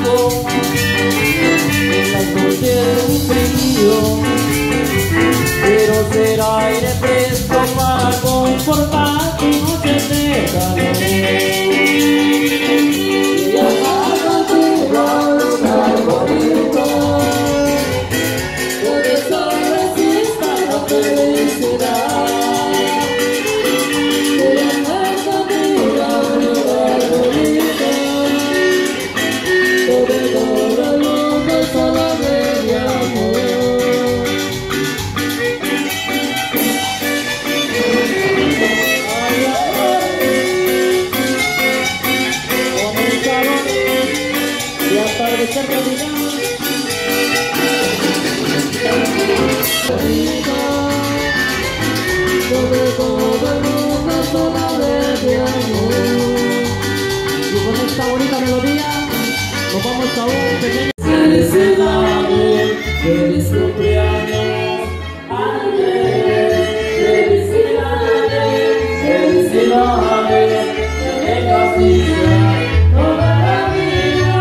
contigo en las noches de frío. Quiero ser aire fresco para confortar tus noches de calor. Viajar contigo a un lugar bonito, donde solo exista la felicidad. Viajar contigo a un lugar bonito, donde todo el mundo solo ve mi amor. Sobre todo el mundo solo de amor. Y con esta bonita melodía nos vamos a un pequeño felicidades, feliz cumpleaños Andrés, felicidades, felicidades, que tengas vida toda la vida.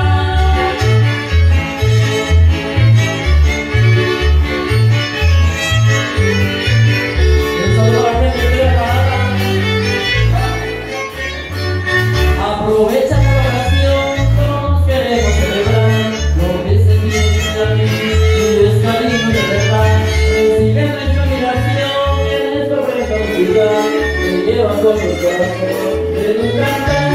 Aprovecha la oración, todos queremos celebrar lo que se tiene aquí y es cariño de verdad. Recibe nuestra admiración en esta bonita ciudad que lleva con el corazón de un cantar.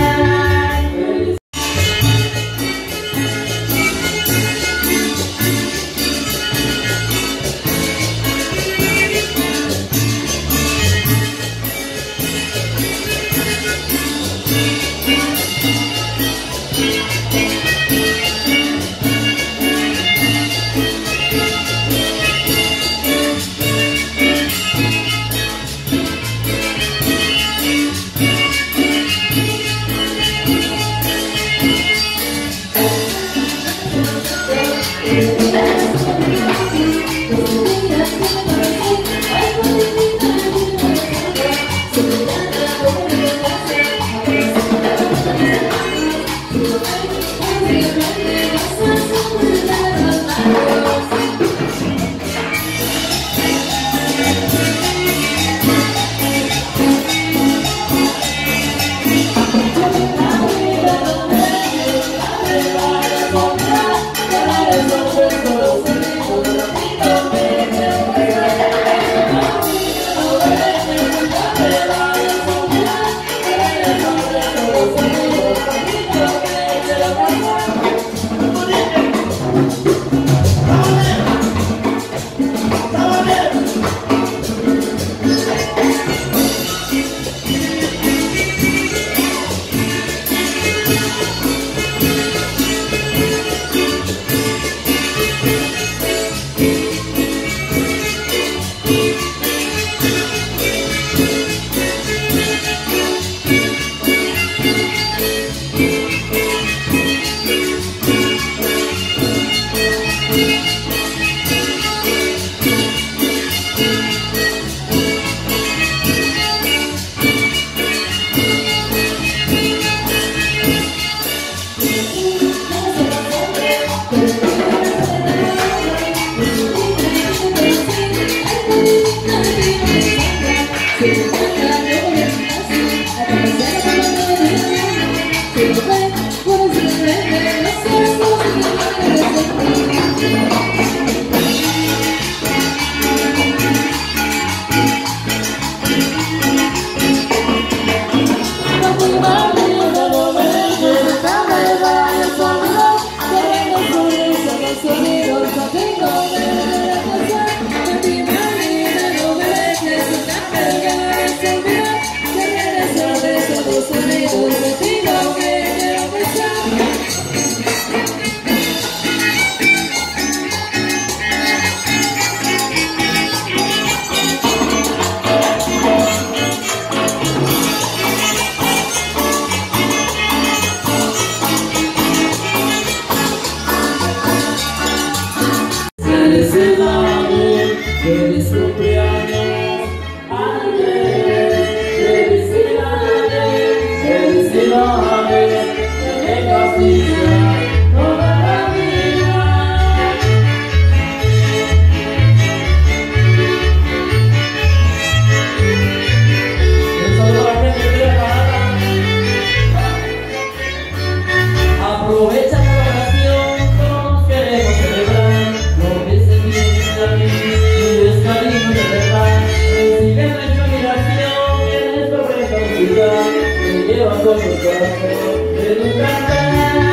lleva con tu corazón en un cantar.